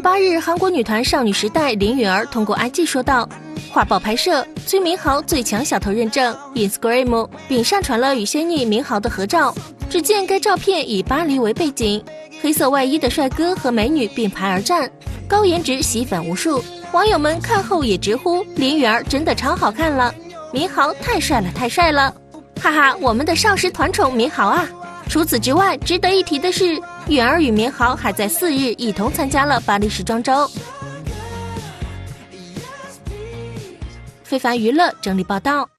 8日，韩国女团少女时代林允儿通过 IG 说道，画报拍摄崔明豪最强小头认证 Instagram， 并上传了与仙女明豪的合照。只见该照片以巴黎为背景，黑色外衣的帅哥和美女并排而站，高颜值吸粉无数。网友们看后也直呼林允儿真的超好看了，明豪太帅了太帅了，哈哈，我们的少时团宠明豪啊！除此之外，值得一提的是，允儿与明豪还在4日一同参加了巴黎时装周。非凡娱乐整理报道。